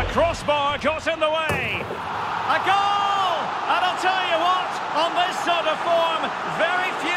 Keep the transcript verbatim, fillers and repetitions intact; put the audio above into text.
crossbar got in the way. A goal! And I'll tell you what, on this sort of form, very few